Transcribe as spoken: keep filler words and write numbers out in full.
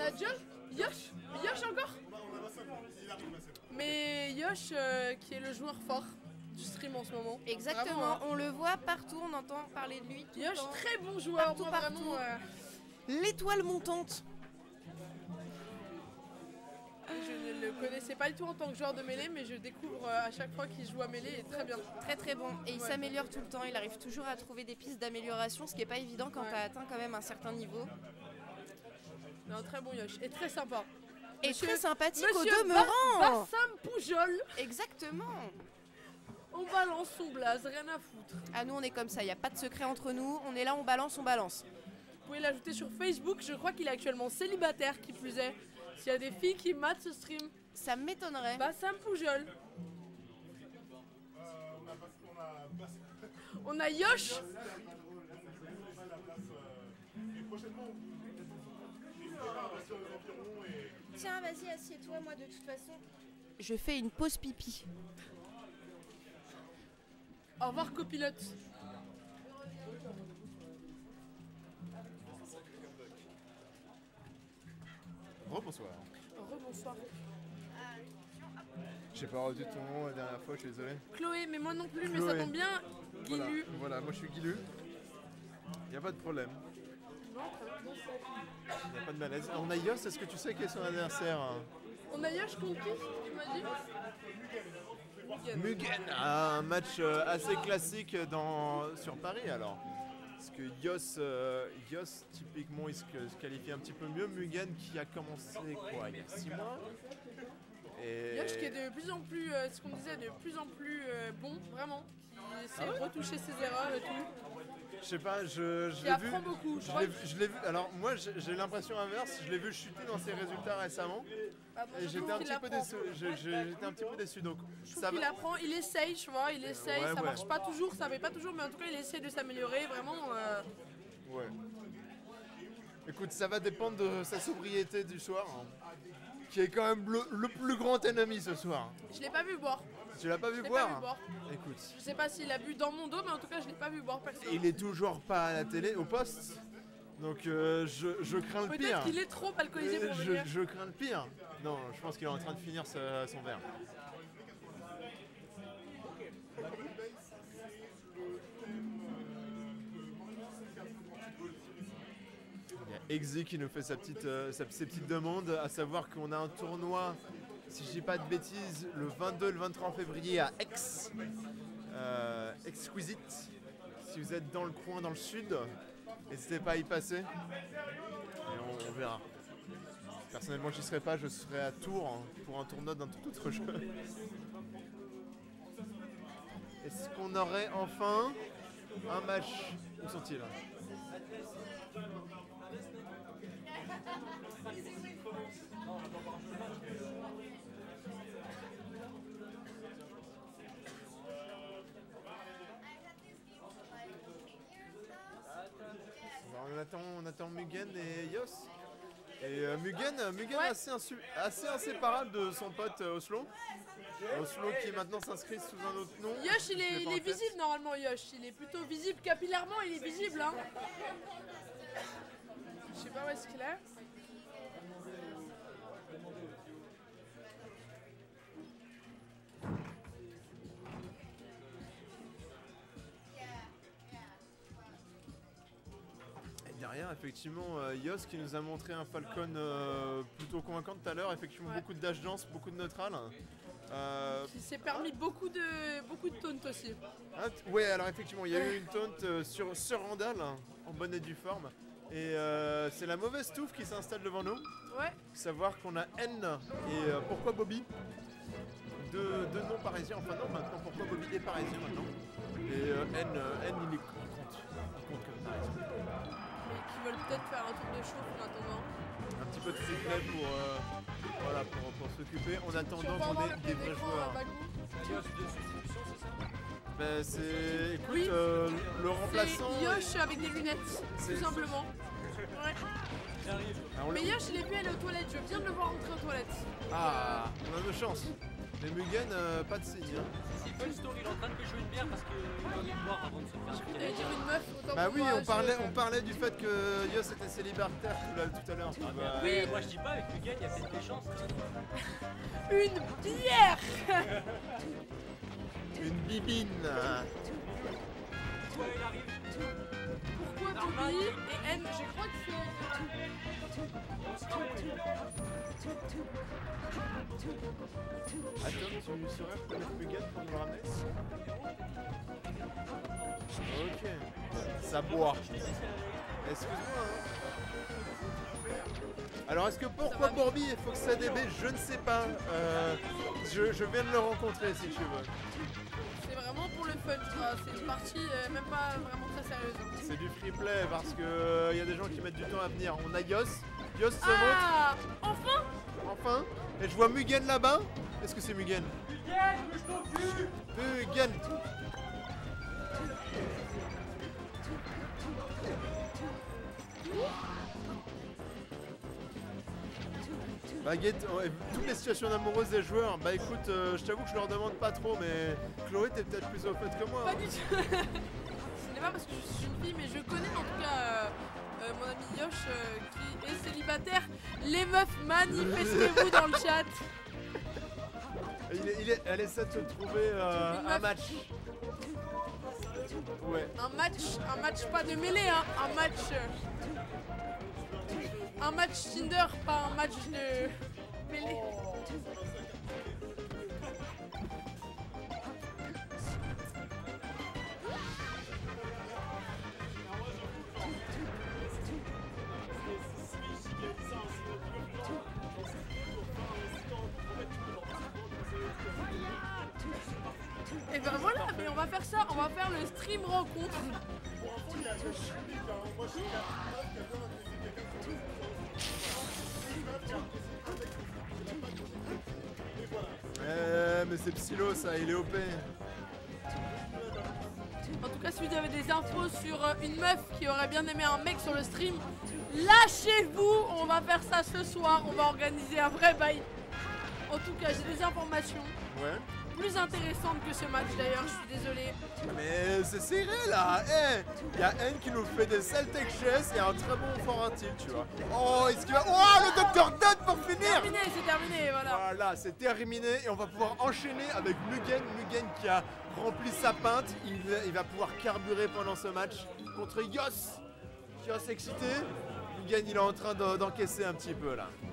Euh, John Yosh Yosh encore. Mais Yosh euh, qui est le joueur fort du stream en ce moment. Exactement, vraiment, hein. On le voit partout, on entend parler de lui tout Yosh, le temps. très bon joueur, Partout, moi, partout. vraiment, euh, L'étoile montante. je ne le connaissais pas du tout en tant que joueur de mêlée, mais je découvre euh, à chaque fois qu'il joue à mêlée et très bien. Très très bon. Et il Ouais. s'améliore tout le temps, il arrive toujours à trouver des pistes d'amélioration, ce qui n'est pas évident quand Ouais. tu as atteint quand même un certain niveau. Non, très bon Yosh et très sympa. Et Monsieur- très sympathique au Monsieur demeurant. Ba- Bassam Poujol, Exactement. on balance son blaze, rien à foutre. Ah nous on est comme ça, il n'y a pas de secret entre nous, on est là, on balance, on balance. Vous pouvez l'ajouter sur Facebook, je crois qu'il est actuellement célibataire qui plus est. S'il y a des filles qui matent ce stream, Ça m'étonnerait. Bassam Poujol. On a Yosh. Tiens, vas-y, assieds-toi, moi de toute façon. Je fais une pause pipi. Au revoir copilote. Rebonsoir. Rebonsoir. J'ai pas retenu ton nom la dernière fois, je suis désolé. Chloé, mais moi non plus, mais Chloé. ça tombe bien. Voilà, Guilu. voilà, moi je suis Guilu. Y a pas de problème. Y a pas de malaise. On a Yos, est-ce que tu sais quel est son anniversaire hein? On a Yosh contre qui, tu m'as dit Mugen. Mugen, un match euh, assez classique dans, sur Paris alors. Parce que Yos, euh, Yos typiquement il se, se qualifie un petit peu mieux. Mugen qui a commencé quoi, il y a six mois. Et... Yosh qui est de plus en plus, euh, ce qu'on disait, de plus en plus euh, bon, vraiment. Qui sait Ah ouais retoucher ses erreurs et tout. Je sais pas, je, je Qui l'ai vu. apprend beaucoup, je Je crois l'ai que- vu- je l'ai vu. Alors moi j'ai j'ai l'impression inverse, je l'ai vu chuter dans ses résultats récemment. Ah, moi, Et je j'étais trouve un qu'il petit peu apprend. déçu. Je- je- J'étais un petit peu déçu donc Je trouve ça qu'il va. apprend, il essaye, tu vois, il essaye, Ouais, ça ouais. marche pas toujours, ça va pas toujours, mais en tout cas il essaye de s'améliorer, vraiment. euh, Ouais. Écoute, ça va dépendre de sa sobriété du soir, hein, qui est quand même le, le plus grand ennemi ce soir. Je l'ai pas vu boire. Tu l'as pas vu Je l'ai boire pas vu boire. Écoute, Je sais pas s'il a bu dans mon dos, mais en tout cas je l'ai pas vu boire perso. il est toujours pas à la télé, au poste, donc euh, je, je crains le pire. Peut-être qu'il est trop alcoolisé Euh, pour je, venir. je crains le pire. Non, je pense qu'il est en train de finir sa- son verre. Il y a Exy qui nous fait sa petite, euh, sa- ses petites demandes, à savoir qu'on a un tournoi, si je dis pas de bêtises, le vingt-deux et le vingt-trois février à Aix. Euh, Exquisite. Si vous êtes dans le coin, dans le sud, n'hésitez pas à y passer. Et on, on verra. Personnellement, j'y serai pas, je serai à Tours hein, pour un tournoi d'un tout autre jeu. Est-ce qu'on aurait enfin un match? Où sont-ils? Alors, on, attend, on attend Mugen et Yos. Et euh, Mugen, Mugen Ouais. assez, insu- assez inséparable de son pote euh, Oslo. Oslo qui maintenant s'inscrit sous un autre nom. Yosh il Je est, l'ai il pas en est tête. visible normalement, Yosh. Il est plutôt visible capillairement, il est visible. Hein. Je sais pas où est-ce qu'il est. Et derrière, effectivement, euh, Yos qui nous a montré un Falcon euh, plutôt convaincant tout à l'heure. Effectivement, Ouais. beaucoup de dash dance, beaucoup de neutral. Euh, Il s'est permis beaucoup de, beaucoup de taunts aussi. ah, t- ouais, alors effectivement, il y a eu une taunt euh, sur, sur Randall, en bonne et due forme. Et euh, c'est la mauvaise touffe qui s'installe devant nous. Ouais. Savoir qu'on a N et euh, pourquoi Bobby. Deux, deux noms parisiens, enfin non, maintenant pourquoi Bobby est parisien maintenant. Et euh, N, euh, N il, est, il compte. Il compte comme parisien. Mais qui veulent peut-être faire un tour de chauffe en attendant. Un petit peu de free-play pour, euh, voilà, pour, pour s'occuper en Tu attendant vas qu'on voir ait le des plein vrais écran à joueurs. Bagou. Ben, c'est. Écoute, Oui. euh, le remplaçant. C'est Yosh avec des lunettes, C'est- tout simplement. Ouais. Ah, on Mais le- Yosh, il est vu aller aux toilettes. Je viens de le voir rentrer aux toilettes. Ah, on a de chance. Mais Mugen, euh, pas de signe. Hein. Si Fullstone il est en train de pécho une bière parce qu'il doit aller boire avant de se faire Je voulais dire une meuf, autant Bah pour oui, moi, on je- parlait, on parlait du fait que Yos était célibataire tout, là, tout à l'heure. Ah, mais Bah, après, moi je dis pas, avec Mugen il y a peut-être des chances. Une bière. Une bibine. Ouais, il arrive. Pourquoi Normal. Bobby et N, je crois que c'est... On se ramène. Attends, tu saurais reconnaître Mugen pour nous le ramener? Ok. Ça boit. Excuse-moi. Hein. Alors, est-ce que pourquoi Borby il faut que ça D B? Je ne sais pas. Euh, je, je viens de le rencontrer si tu veux. C'est vraiment pour le fun, tu vois. C'est une partie euh, même pas vraiment très sérieuse. C'est du free play parce que il y a des gens qui mettent du temps à venir. On a Yos. Yos se montre. Ah, enfin. Enfin. Et je vois Mugen là-bas. Est-ce que c'est Mugen? Mugen, bouge ton cul. Mugen. Baguette, ouais, toutes les situations amoureuses des joueurs, bah écoute, euh, je t'avoue que je leur demande pas trop, mais Chloé t'es peut-être plus au fait que moi. Pas Hein. du tout. Ce n'est pas parce que je suis une fille, mais je connais en tout cas euh, euh, mon ami Yosh euh, qui est célibataire. Les meufs, manifestez-vous dans le chat. Il est- il est- elle essaie de te trouver euh, Une un meuf. match. Ouais. Un match, un match pas de mêlée, hein, un match. euh, un match Tinder, pas un match de mêlée. Et ben voilà, mais on va faire ça, on va faire le stream rencontre. Euh, mais c'est Psylo ça, il est O P. En tout cas, si vous avez des infos sur euh, une meuf qui aurait bien aimé un mec sur le stream, lâchez-vous, on va faire ça ce soir, on va organiser un vrai bail. En tout cas, j'ai des informations Ouais. plus intéressantes que ce match d'ailleurs, je suis désolée. Mais c'est serré là. Eh, il y a N qui nous fait des Celtic chess et un très bon foratil, tu vois. Oh, est-ce qu'il va... Oh, le docteur Dot pour finir. Terminé, c'est terminé, voilà. Voilà, c'est terminé et on va pouvoir enchaîner avec Mugen. Mugen qui a rempli sa pinte. Il, il va pouvoir carburer pendant ce match contre Yos. Yos excité. Mugen, il est en train de- d'encaisser un petit peu là.